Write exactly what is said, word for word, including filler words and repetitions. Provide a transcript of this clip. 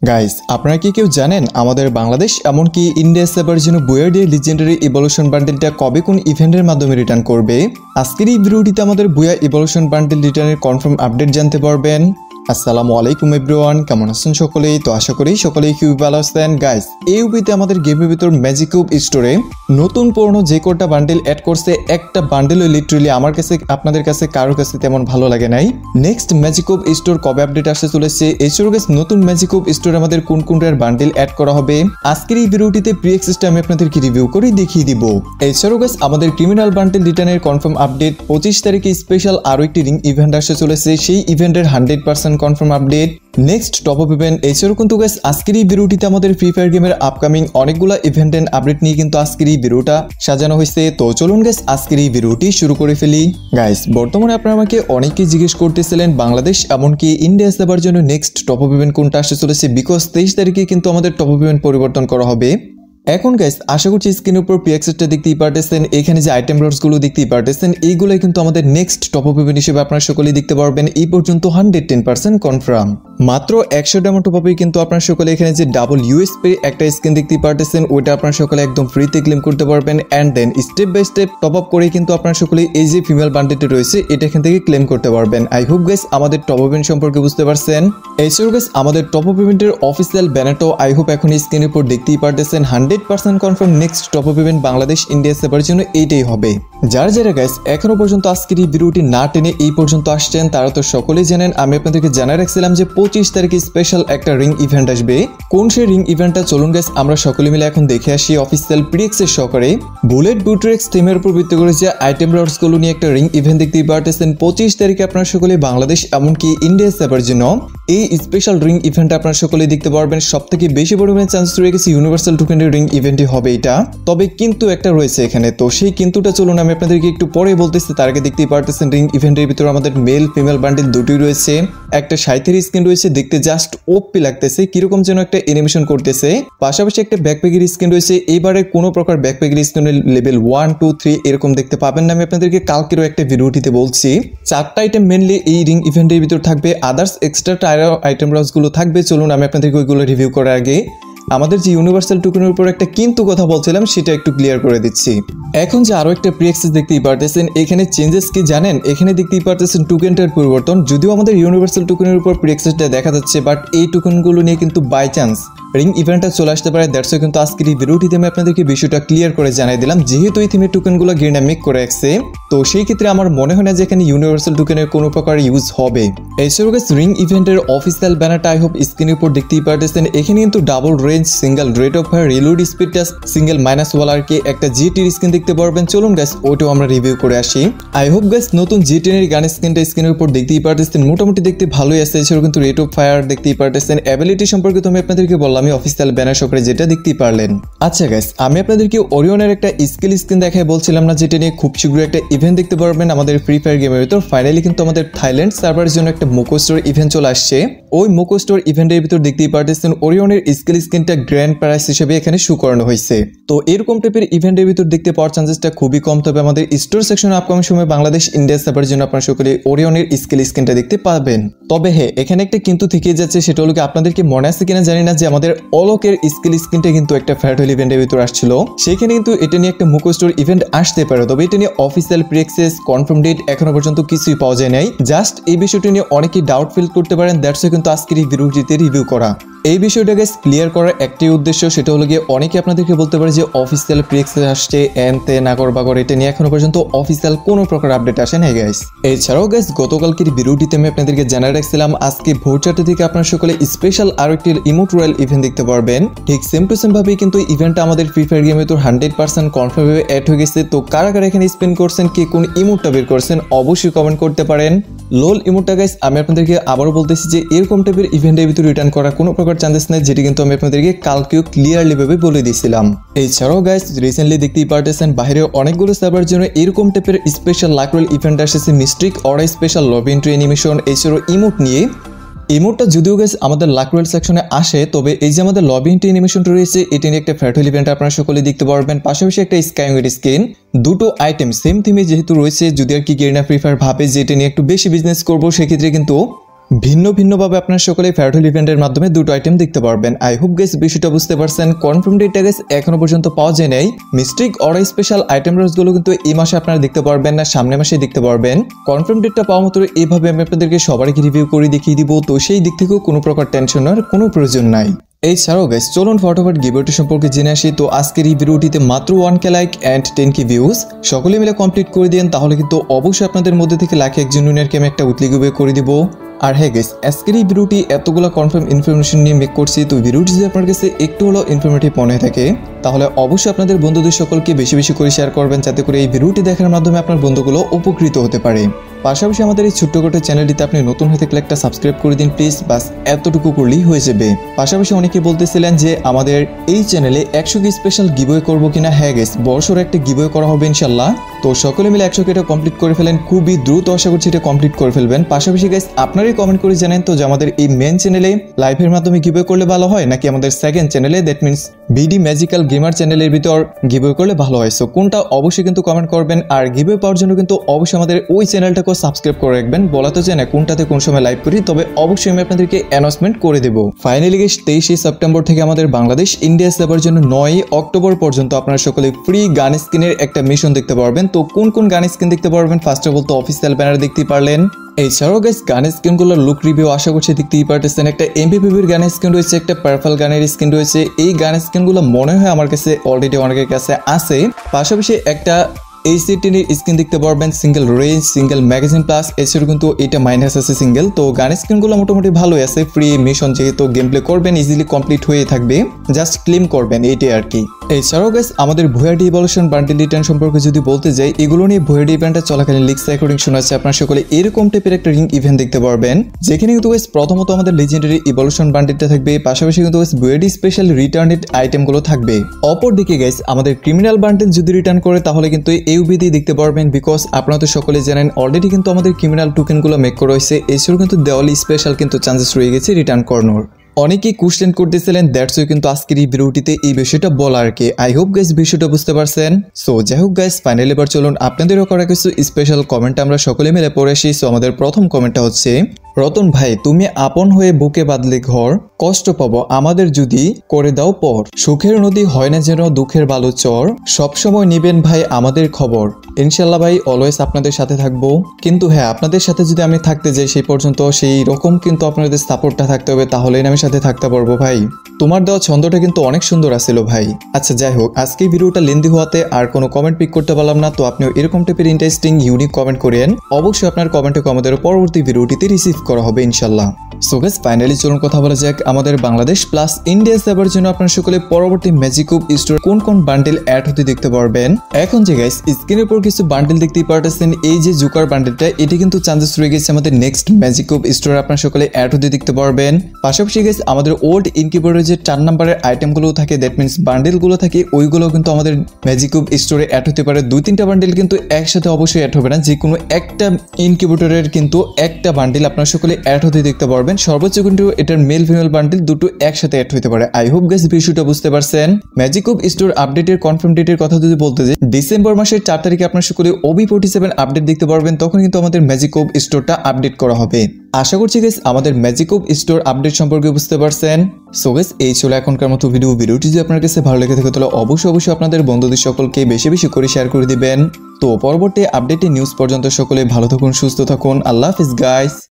Guys, আপনারা কি কেউ জানেন আমাদের বাংলাদেশ এমনকি ইন্ডিয়া সেবার জন্য বুয়ার্ডে লিজেন্ডারি ইভলিউশন বান্ডেলটা কবে কোন ইভেন্টের মাধ্যমে রিটার্ন করবে? আজকের এই ভিডিওটিতে আমাদের বুয়া ইভলিউশন বান্ডেল রিটার্নের কনফার্ম আপডেট জানতে পারবেন। আসসালামু আলাইকুম এভরিওয়ান, কেমন আছেন সকলেই? তো আশা করি সকলেই খুবই ভালো আছেন। গাইস, এই উইতে আমাদের গেমের ভিতর ম্যাজিক কিউব স্টোরে নতুন পুরনো যে কোটা বান্ডেল অ্যাড করছে, একটা বান্ডেলও লিটারালি আমার কাছে আপনাদের কাছে কারোর কাছে তেমন ভালো লাগে নাই। নেক্সট ম্যাজিক কিউব স্টোর কবে আপডেট আসতে চলেছে, এছাড়াও গাইস নতুন ম্যাজিক কিউব স্টোরে আমাদের কোন কোনটার বান্ডেল অ্যাড করা হবে, আজকের এই ভিডিওটিতে প্রি অ্যাক্সেসটা আমি আপনাদেরকে রিভিউ করে দেখিয়ে দিব। এছাড়াও গাইস আমাদের ক্রিমিনাল বান্ডেল রিটার্নের কনফার্ম আপডেট, পঁচিশ তারিখে স্পেশাল আরো একটি রিং ইভেন্ট আসতে চলেছে, সেই ইভেন্টের hundred percent confirm update, next top up event. এছাড়াও কিন্তু গাইস আজকের এই ভিডিওটিতে আমাদের ফ্রি ফায়ার গেমের আপকামিং অনেকগুলো ইভেন্ট এন্ড আপডেট নিয়ে কিন্তু আজকের এই ভিডিওটা সাজানো হয়েছে। তো চলুন গাইস আজকের এই ভিডিওটি শুরু করে ফেলি। গাইস, বর্তমানে আপনারা আমাকে অনেকেই জিজ্ঞেস করতেছিলেন বাংলাদেশ এমনকি ইন্ডিয়া সেবার জন্য নেক্সট টপ আপ ইভেন্ট কোনটা আসতে চলেছে, বিকজ তেইশ তারিখে কিন্তু আমাদের টপ আপ ইভেন্ট পরিবর্তন করা হবে। এখন গাইস আশা করছি স্ক্রিনের উপর প্রি অ্যাক্সেসটা দেখতেই পারতেছেন, এখানে যে আইটেম রোডস গুলো দেখতেই পারতেছেন, এইগুলাই কিন্তু আমাদের নেক্সট টপ আপ ইভেন্ট হিসেবে আপনারা সকলেই দেখতে পারবেন। এই পর্যন্ত হান্ড্রেড টেন পার্সেন্ট কনফার্ম। মাত্র একশো ডায়মন্ড টপ আপে কিন্তু আপনারা সকলে এখানে যে ডাবল ইউএসপি একটা স্কিন দেখতেই পারতেছেন, ওইটা আপনারা সকলে একদম ফ্রিতে ক্লেম করতে পারবেন। And then step by step top up করে কিন্তু আপনারা সকলে এই যে ফিমেল বান্ডেলটি রয়েছে এটা এখান থেকে ক্লেম করতে পারবেন। আই হোপ গাইস আমাদের টপ আপ ইভেন্ট সম্পর্কে বুঝতে পারছেন। এছাড়াও গাইস আমাদের টপ আপ ইভেন্টের অফিসিয়াল ব্যানারটাও আই হোপ এখন স্ক্রিনের উপর দেখতেই পারতেছেন। Hundred percent confirm next top up event Bangladesh India সেবার জন্য এইটাই হবে। যারা যারা গাইস এখনো পর্যন্ত আজকের এই ভিডিওটি না টেনে এই পর্যন্ত আসছেন তারা তো সকলেই জানেন, আমি আপনাদেরকে জানাই রাখছিলাম যে পঁচিশ তারিখে স্পেশাল একটা রিং ইভেন্ট আসবে। কোন সেই রিং ইভেন্টটা চলুন গাইস আমরা সকলে মিলে এখন দেখে আসি অফিসিয়াল প্রি অ্যাক্সেস সহকারে। বুলেট বুটরেক্স থিমের উপর ভিত্তি করে যে আইটেম রডস গুলো নিয়ে একটা রিং ইভেন্ট দেখতেই পারতেছেন। পঁচিশ তারিখে আপনারা সকলে বাংলাদেশ এমনকি ইন্ডিয়া সেবার জন্য এই স্পেশাল রিং ইভেন্টটা আপনারা সকলেই দেখতে পারবেন। সব থেকে বেশি পরিমাণে চান্স রয়ে গেছে ইউনিভার্সাল টোকেনের রিং ইভেন্টই হবে এটা, তবে কিন্তু একটা রয়েছে এখানে। তো সেই কিন্তুটা চলুন আমি আপনাদেরকে একটু পরে বলতেছি, তার আগে দেখতেই পারতেছেন রিং ইভেন্টের ভিতরে আমাদের মেল ফিমেল বান্ডেল দুটোই রয়েছে। একটা সাইথের স্কিন রয়েছে, দেখতে জাস্ট ওপি লাগতেছে, কিরকম যেন একটা অ্যানিমেশন করতেছে। পাশাপাশি একটা ব্যাকপ্যাকের স্কিন রয়েছে, এইবারে কোনো প্রকার ব্যাকপ্যাকের স্কিনের লেভেল ওয়ান টু থ্রি এরকম দেখতে পাবেন না, আমি আপনাদেরকে কালকেরও একটা ভিডিওটিতে বলছি। চারটা আইটেম মেনলি এই রিং ইভেন্টের ভিতর থাকবে, আদার্স এক্সট্রা টায়ার আইটেম রস গুলো থাকবে। চলুন আমি আপনাদেরকে ওইগুলো রিভিউ করার আগে আমাদের যে ইউনিভার্সাল টোকেনের উপর একটা কিন্তু কথা বলছিলাম সেটা একটু ক্লিয়ার করে দিচ্ছি। এখন যে আরো একটা প্রি অ্যাক্সেস দেখতেই পারতেছেন, এখানে চেঞ্জেস কি জানেন? এখানে দেখতেই পারতেছেন টোকেনটার পরিবর্তন। যদিও আমাদের ইউনিভার্সাল টোকেনের উপর প্রি অ্যাক্সেসটা দেখা যাচ্ছে, বাট এই টোকেনগুলো নিয়ে কিন্তু বাই চান্স রিং ইভেন্টটা চলে আসতে পারে। দ্যাটস কিন্তু আজকের এই ভিডিওটিতে আমি আপনাদেরকে বিষয়টা ক্লিয়ার করে জানাই দিলাম। যেহেতু এই থিমের টোকেনগুলো গ্রিনামিক করে রাখছে, তো সেই ক্ষেত্রে আমার মনে হয় না যে এখানে ইউনিভার্সাল টোকেনের কোনো প্রকার ইউজ হবে। এছাড়াও রিং ইভেন্টের অফিসিয়াল ব্যানারটা আই হোপ স্ক্রিনের উপর দেখতেই পারতেছেন। এখানে কিন্তু double range, single rate of fire, reload speed touch, single minus wall আর কি একটা জি টির স্ক্রিন দেখতে পারবেন। চলুন গাইস ওইটাও আমরা রিভিউ করে আসি। আই হোপ গাইস নতুন জি টেন এর গান স্ক্রিনটা স্ক্রিনের উপর দেখতেই পারতেছেন, মোটামুটি দেখতে ভালোই আছে। এছাড়াও কিন্তু রেট অফ ফায়ার দেখতেই পারতেছেন। অ্যাবিলিটি সম্পর্কে তো আমি আপনাদেরকে বললাম, আমি অফিসিয়াল ব্যানার সহকারে যেটা দেখতেই পারলেন। আচ্ছা গাইস, আমি আপনাদেরকে ওরিয়নের একটা স্কিল স্ক্রিন দেখাই বলছিলাম না, যেটা নিয়ে খুব শীঘ্রই একটা ইভেন্ট দেখতে পারবেন আমাদের ফ্রি ফায়ার গেমের ভিতর। ফাইনালি কিন্তু আমাদের থাইল্যান্ড সার্ভারের জন্য একটা মোকো স্টোর ইভেন্ট চলে আসছে। ওই মোকো স্টোর ইভেন্টের ভিতর দেখতেই পারতেছেন ওরিয়নের স্কিল স্ক্রিনটা গ্র্যান্ড প্রাইস হিসেবে এখানে শো করানো হয়েছে। তো এরকম টাইপের ইভেন্টের ভিতর দেখতে পাওয়ার চান্সেসটা খুবই কম, তবে আমাদের স্টোর সেকশনে আপকামিং সময় বাংলাদেশ ইন্ডিয়া সার্ভারের জন্য আপনারা সকলে ওরিয়নের স্কিল স্ক্রিনটা দেখতে পাবেন। তবে হ্যাঁ, এখানে একটা কিন্তু থেকে যাচ্ছে, সেটা হলো আপনাদেরকে মনে আছে কিনা জানি না যে আমাদের অলোকের স্কিল স্ক্রিনটা কিন্তু একটা ফেয়ারওয়েল ইভেন্টের ভিতর আসছিল, সেখানে কিন্তু এটা নিয়ে একটা মুকো স্টোর ইভেন্ট আসতে পারে। তবে এটা নিয়ে official pre access confirm date এখনো পর্যন্ত কিছুই পাওয়া যায় নাই। জাস্ট এই বিষয়টি নিয়ে অনেকেই ডাউট ফিল করতে পারেন, দ্যাটস কিন্তু আজকের এই ভিডিওটিতে রিভিউ করা। এই বিষয়টা গাইস ক্লিয়ার করার একটাই উদ্দেশ্য, সেটা হলো গিয়ে অনেকে আপনাদেরকে বলতে পারে যে অফিসিয়াল প্রি অ্যাক্সেস আসছে এন তে নাগর বাগর, এটা নিয়ে এখনো পর্যন্ত অফিসিয়াল কোনো প্রকার আপডেট আসে নাই গাইস। এছাড়াও গাইস গতকালকের ভিডিওটিতে আমি আপনাদেরকে জানাই রাখছিলাম আজকে ভোর চারটে থেকে আপনারা সকলে স্পেশাল আরো একটি ইমোট রয়্যাল ইভেন্ট দেখতে পারবেন। ঠিক সেম টু সেম ভাবেই কিন্তু ইভেন্টটা আমাদের ফ্রি ফায়ার গেমে তো হান্ড্রেড পার্সেন্ট কনফার্ম ভাবে অ্যাড হয়ে গেছে। তো কারা কারা এখানে স্পেন করছেন, কে কোন ইমোটটা বের করছেন অবশ্যই কমেন্ট করতে পারেন। লোল ইমোটটা গাইস আমি আপনাদেরকে আবারও বলতেছি যে এরকম টাইপের ইভেন্টের ভিতরে রিটার্ন করা কোনো প্রকার চান্সেস নাই, যেটি কিন্তু আমি আপনাদেরকে কালকেও ক্লিয়ারলি ভাবে বলে দিয়েছিলাম। এছাড়াও গাইস রিসেন্টলি দেখতেই পারতেছেন বাইরে অনেকগুলো সার্ভারের জন্য এরকম টাইপের স্পেশাল লাকরোল ইভেন্ট আসছে, mystic aura special lobby entry animation, এছাড়াও ইমোট নিয়ে। ইমোটটা যদিও গাইস আমাদের লাকরোল সেকশনে আসে, তবে এই যে আমাদের লবি এন্ট্রি অ্যানিমেশনটা রয়েছে এটা নিয়ে একটা ফেয়ারওয়েল ইভেন্ট আপনারা সকলে দেখতে পারবেন। পাশাপাশি একটা স্কাইওয়ের স্কিন, দুটো আইটেম সেম থিমে যেহেতু রয়েছে, যদি আর কি গেরিনা ফ্রি ফায়ার ভাবে যে এটা নিয়ে একটু বেশি বিজনেস করবো, সেক্ষেত্রে কিন্তু ভিন্ন ভিন্নভাবে আপনারা সকলে ফেয়ারটেল ইভেন্টের মাধ্যমে দুটো আইটেম দেখতে পারবেন। আই হোপ গাইস বিষয়টা বুঝতে পারছেন। কনফার্ম ডেটটা গাইস এখনো পর্যন্ত পাওয়া যায় নাই। মিস্ট্রিক অর স্পেশাল আইটেম রোজগুলো কিন্তু এই মাসে আপনারা দেখতে পারবেন না, সামনের মাসে দেখতে পারবেন। কনফার্ম ডেটটা পাওয়া মাত্র এইভাবে আমি আপনাদেরকে সবারকে রিভিউ করে দেখিয়ে দিব, তো সেই দিক থেকেও কোনো প্রকার টেনশন নেওয়ার কোনো প্রয়োজন নাই। এছাড়াও গাইস চলুন ফটাফট গিভওয়েটি সম্পর্কে জেনে আসি। তো আজকের এই ভিডিওটিতে মাত্র one K like and ten K views সকলে মিলে কমপ্লিট করে দেন, তাহলে কিন্তু অবশ্যই আপনাদের মধ্যে থেকে লাখে একজন উইনারকে আমি একটা উইকলি গিভওয়ে করে দিব। আর হ্যাঁ গাইস, আজকের এই ভিডিওটি এতগুলো কনফার্ম ইনফরমেশন নিয়ে মেক করছি, তো ভিডিওটি যদি আপনার কাছে একটু হলো ইনফরমেটিভ মনে হয়ে থাকে তাহলে অবশ্যই আপনাদের বন্ধুদের সকলকে বেশি বেশি করে শেয়ার করবেন, যাতে করে এই ভিডিওটি দেখার মাধ্যমে আপনার বন্ধুগুলো উপকৃত হতে পারে। পাশাপাশি আমাদের এই ছোট্ট ছোট্ট চ্যানেলটিতে আপনি নতুন হয়ে থাকলে একটা সাবস্ক্রাইব করে দিন প্লিজ, বাস এতটুকু করলেই হয়ে যাবে। পাশাপাশি অনেকে বলতেছিলেন যে আমাদের এই চ্যানেলে একশো কে স্পেশাল গিভওয়ে করবো কিনা। হ্যাঁ গাইস, বড়সড় একটা গিভওয়ে করা হবে ইনশাল্লাহ। তো সকলে মিলে একশো কে এটা কমপ্লিট করে ফেলেন, খুবই দ্রুত আশা করছি এটা কমপ্লিট করে ফেলবেন। পাশাপাশি গাইস আপনারাই কমেন্ট করে জানেন তো যে আমাদের এই মেন চ্যানেলে লাইভের মাধ্যমে গিভওয়ে করলে ভালো হয়, নাকি আমাদের সেকেন্ড চ্যানেলে that means BD magical gamer চ্যানেলের ভিতর গিভওয়ে করলে ভালো হয়। সো কোনটা অবশ্যই কিন্তু কমেন্ট করবেন। আর গিভওয়ে পাওয়ার জন্য কিন্তু অবশ্যই আমাদের ওই চ্যানেলটাকে সাবস্ক্রাইব করে রাখবেন। বলা তো যায় না কোনটাতে কোন সময় লাইভ করি, তবে অবশ্যই আমি আপনাদেরকে অ্যানাউন্সমেন্ট করে দেব। ফাইনালি গাইস তেইশে সেপ্টেম্বর থেকে আমাদের বাংলাদেশ ইন্ডিয়া সেভার জন্য নয় অক্টোবর পর্যন্ত আপনারা সকলে ফ্রি গান স্কিনের একটা মিশন দেখতে পারবেন। তো কোন কোন গান স্কিন দেখতে পারবেন, ফার্স্ট অফ অল তো অফিসিয়াল ব্যানার দেখতে পারলেন। এছাড়াও গাইস গান স্কিনগুলোর লুক রিভিউ আশা করছি দেখতেই পারতেছেন। একটা এমপিপিবির গানের স্কিন রয়েছে, একটা পার্পল গানের স্কিন রয়েছে। এই গান স্কিনগুলো মনে হয় আমার কাছে অলরেডি অনেকের কাছে আছে। পাশাপাশি একটা এই সিটির স্ক্রিন দেখতে পারবেন, single range, single magazine plus. এছাড়াও কিন্তু এটা মাইনাস আছে সিঙ্গেল। তো গান স্ক্রিনগুলো মোটামুটি ভালোই আছে। ফ্রি মিশন যেহেতু গেম প্লে করবেন ইজিলি কমপ্লিট হয়ে থাকবে, জাস্ট ক্লেম করবেন এইটাই আর কি। এছাড়াও গাইস আমাদের ভুয়াডি ইভলিউশন বান্ডেল রিটার্ন সম্পর্কে যদি বলতে যাই, এগুলো নিয়ে ভুয়াডি ইভেন্টটা চলাকালীন লিক্স রেকর্ডিং শোনা আছে আপনারা সকলে এরকম টাইপের একটা রিং ইভেন্ট দেখতে পারবেন, যেখানে কিন্তু গাইস প্রথমত আমাদের লেজেন্ডারি ইভলিউশন বান্ডেলটা থাকবে, পাশাপাশি কিন্তু গাইস ভুয়াডি স্পেশাল রিটার্নেড আইটেমগুলো থাকবে। অপরদিকে গাইস আমাদের ক্রিমিনাল বান্ডেল যদি রিটার্ন করে তাহলে কিন্তু ইউবিডি দেখতে পারবেন, বিকজ আপনারা তো সকলে জানেন অলরেডি কিন্তু আমাদের ক্রিমিনাল টোকেনগুলো মেক করা হয়েছে। এছাড়াও কিন্তু দেওয়ালি স্পেশাল কিন্তু চান্সেস রয়ে গেছে রিটার্ন করানোর। অনেকেই কোশ্চেন করতেছিলেন, দ্যাটস ওই কিন্তু আজকের এই ভিডিওটিতে এই বিষয়টা বলা আর কি। আই হোপ গাইস বিষয়টা বুঝতে পারছেন। সো যাই হোক গাইস, ফাইনালি এবার চলুন আপনাদেরও করা কিছু স্পেশাল কমেন্ট আমরা সকলে মিলে পড়ে আসি। সো আমাদের প্রথম কমেন্টটা হচ্ছে, রতন ভাই তুমি আপন হয়ে বুকে বাঁধলে ঘর, কষ্ট পাবো আমাদের যদি করে দাও পর, সুখের নদী হয় না যেন দুঃখের বালু চর, সবসময় নিবেন ভাই আমাদের খবর। ইনশাল্লাহ ভাই অলওয়েজ আপনাদের সাথে থাকবো, কিন্তু হ্যাঁ আপনাদের সাথে যদি আমি থাকতে যাই সেই পর্যন্ত সেই রকম কিন্তু আপনাদের সাপোর্টটা থাকতে হবে, তাহলেই আমি সাথে থাকতে পারবো ভাই। তোমার দেওয়া ছন্দটা কিন্তু অনেক সুন্দর আছিল ভাই। আচ্ছা যাই হোক, আজকে ভিডিওটা লেন্দি হওয়াতে আর কোনো কমেন্ট পিক করতে পারলাম না, তো আপনিও এরকম টাইপের ইন্টারেস্টিং ইউনিক কমেন্ট করেন, অবশ্যই আপনার কমেন্টকে আমাদের পরবর্তী ভিডিওটিতে রিসিভ করা হবে ইনশাল্লাহ। সো গাইস ফাইনালি চলুন কথা বলা যাক আমাদের বাংলাদেশ প্লাস ইন্ডিয়া সেভার জন্য আপনারা সকলে পরবর্তী ম্যাজিকুব স্টোর কোন কোন বান্ডেল অ্যাড হতে দেখতে পারবেন। এখন যে গাইস স্ক্রিনের উপর কিছু বান্ডেল দেখতেই পারতেছেন, এই যে জুকার বান্ডেলটা এটি কিন্তু চান্সেস রয়ে গেছে আমাদের নেক্সট ম্যাজিকুব স্টোরে আপনারা সকলে অ্যাড হতে দেখতে পারবেন। পাশাপাশি গাইস আমাদের ওল্ড ইনকিউবেটরের যে চার নাম্বারের আইটেমগুলো থাকে, দ্যাট মিনস বান্ডেলগুলো থাকে, ওইগুলো কিন্তু আমাদের ম্যাজিকুব স্টোরে অ্যাড হতে পারে। দুই তিনটা বান্ডেল কিন্তু একসাথে অবশ্যই অ্যাড হবে না, যে কোনো একটা ইনকিউবেটরের কিন্তু একটা বান্ডেল আপনারা সকলে অ্যাড হতে দেখতে পারবেন। সর্বোচ্চ কিন্তু এটার মেল ফিমেল বান্ডেল দুটো একসাথে অ্যাড হতে পারে। আই হোপ গাইস বিষয়টা বুঝতে পারছেন। ম্যাজিকুব স্টোর আপডেটের কনফার্ম ডেটের কথা যদি বলতে যাই, ডিসেম্বর মাসের চার তারিখে আপনারা সকলে ওবি ফোর্টি সেভেন আপডেট দেখতে পারবেন, তখন কিন্তু আমাদের ম্যাজিকুব স্টোরটা আপডেট করা হবে। আশা করছি গাইস আমাদের ম্যাজিকুব স্টোর আপডেট সম্পর্কে বুঝতে পারছেন। সো গাইস এই ছিল এখনকার মতো ভিডিও। ভিডিওটি যদি আপনার কাছে ভালো লেগে থাকে তাহলে অবশ্যই অবশ্যই আপনাদের বন্ধুদের সকলকে বেশি বেশি করে শেয়ার করে দিবেন। তো পরবর্তী আপডেটের নিউজ পর্যন্ত সকলে ভালো থাকুন, সুস্থ থাকুন। আল্লাহ হাফিজ গাইস।